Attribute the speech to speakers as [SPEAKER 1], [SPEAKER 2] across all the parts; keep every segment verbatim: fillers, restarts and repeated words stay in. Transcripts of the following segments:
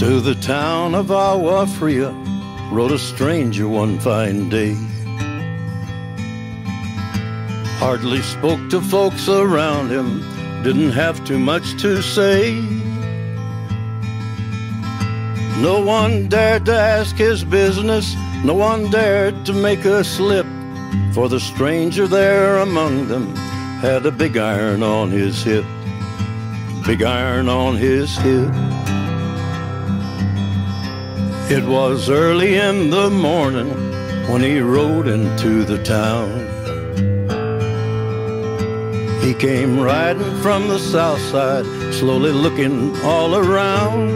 [SPEAKER 1] To the town of Awafria rode a stranger one fine day. Hardly spoke to folks around him, didn't have too much to say. No one dared to ask his business, no one dared to make a slip, for the stranger there among them had a big iron on his hip, big iron on his hip. It was early in the morning when he rode into the town. He came riding from the south side, slowly looking all around.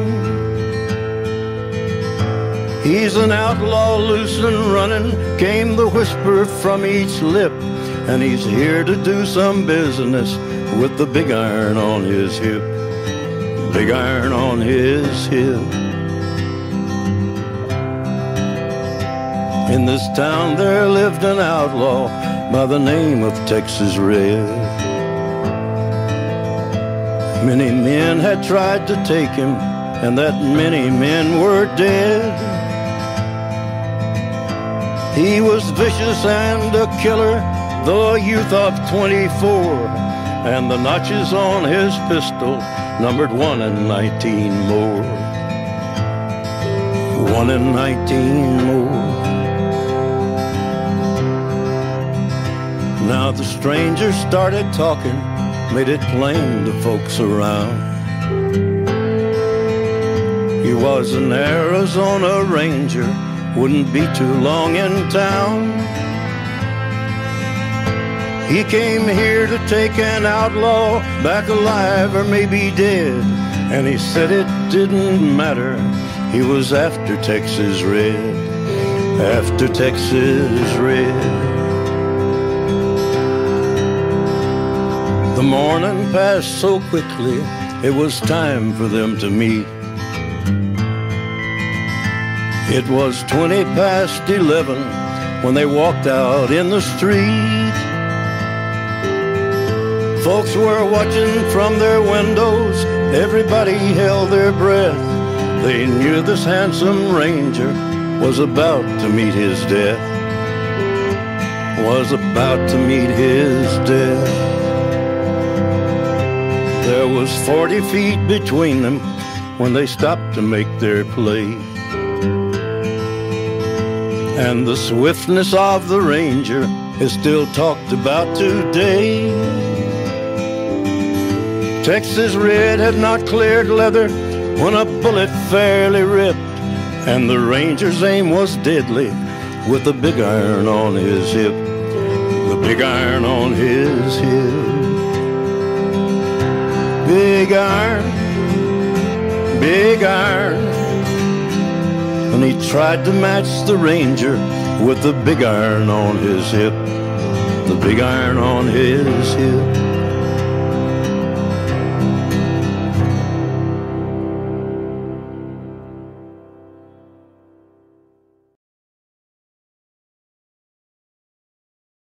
[SPEAKER 1] He's an outlaw, loose and running, came the whisper from each lip, and he's here to do some business with the big iron on his hip, big iron on his hip. In this town there lived an outlaw by the name of Texas Red. Many men had tried to take him, and that many men were dead. He was vicious and a killer, though a youth of twenty-four, and the notches on his pistol numbered one in nineteen more, one in nineteen more. Now the stranger started talking, made it plain to folks around. He was an Arizona Ranger, wouldn't be too long in town. He came here to take an outlaw back alive or maybe dead, and he said it didn't matter, he was after Texas Red, after Texas Red. The morning passed so quickly, it was time for them to meet. It was twenty past eleven when they walked out in the street. Folks were watching from their windows, everybody held their breath. They knew this handsome ranger was about to meet his death, was about to meet his death. There was forty feet between them when they stopped to make their play. And the swiftness of the ranger is still talked about today. Texas Red had not cleared leather when a bullet fairly ripped, and the ranger's aim was deadly with the big iron on his hip, the big iron on his hip. Big iron, big iron. And he tried to match the ranger with the big iron on his hip, the big iron on his hip.